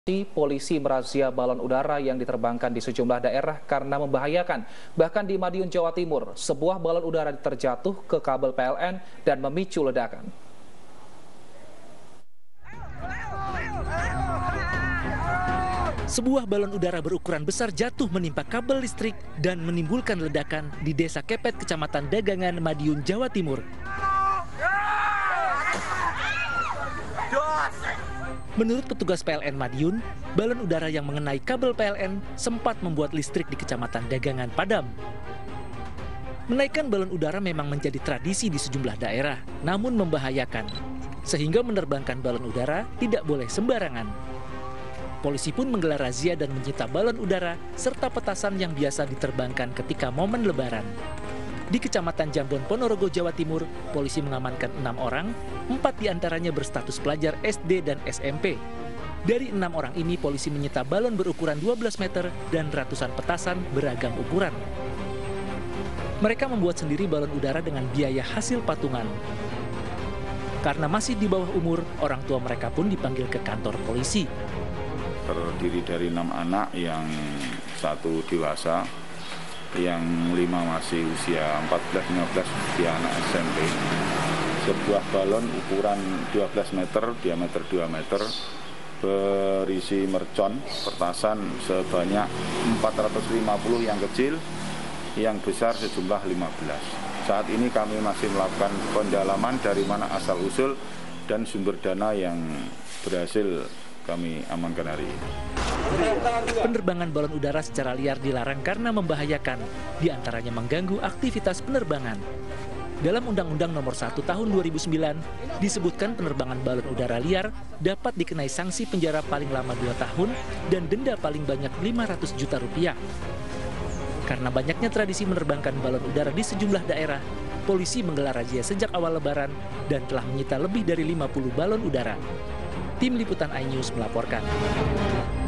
Polisi merazia balon udara yang diterbangkan di sejumlah daerah karena membahayakan. Bahkan di Madiun, Jawa Timur, sebuah balon udara terjatuh ke kabel PLN dan memicu ledakan. Sebuah balon udara berukuran besar jatuh menimpa kabel listrik dan menimbulkan ledakan di Desa Kepet, Kecamatan Dagangan, Madiun, Jawa Timur. Menurut petugas PLN Madiun, balon udara yang mengenai kabel PLN sempat membuat listrik di Kecamatan Dagangan padam. Menaikkan balon udara memang menjadi tradisi di sejumlah daerah, namun membahayakan. Sehingga menerbangkan balon udara tidak boleh sembarangan. Polisi pun menggelar razia dan menyita balon udara serta petasan yang biasa diterbangkan ketika momen Lebaran. Di Kecamatan Jambon, Ponorogo, Jawa Timur, polisi mengamankan 6 orang, 4 diantaranya berstatus pelajar SD dan SMP. Dari 6 orang ini, polisi menyita balon berukuran 12 meter dan ratusan petasan beragam ukuran. Mereka membuat sendiri balon udara dengan biaya hasil patungan. Karena masih di bawah umur, orang tua mereka pun dipanggil ke kantor polisi. Terdiri dari 6 anak, yang 1 dewasa, yang 5 masih usia 14-15, dia anak SMP. Sebuah balon ukuran 12 meter, diameter 2 meter, berisi mercon, petasan sebanyak 450 yang kecil, yang besar sejumlah 15. Saat ini kami masih melakukan pendalaman dari mana asal-usul dan sumber dana yang berhasil kami amankan hari ini. Penerbangan balon udara secara liar dilarang karena membahayakan, diantaranya mengganggu aktivitas penerbangan. Dalam Undang-Undang Nomor 1 Tahun 2009, disebutkan penerbangan balon udara liar dapat dikenai sanksi penjara paling lama 2 tahun dan denda paling banyak 500 juta rupiah. Karena banyaknya tradisi menerbangkan balon udara di sejumlah daerah, polisi menggelar razia sejak awal Lebaran dan telah menyita lebih dari 50 balon udara. Tim Liputan iNews melaporkan.